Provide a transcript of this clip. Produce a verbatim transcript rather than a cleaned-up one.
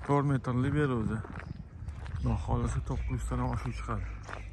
to'rt metrli ber o'zi. Xudo xolasa to'qqiz yuz tadan oshiq chiqadi.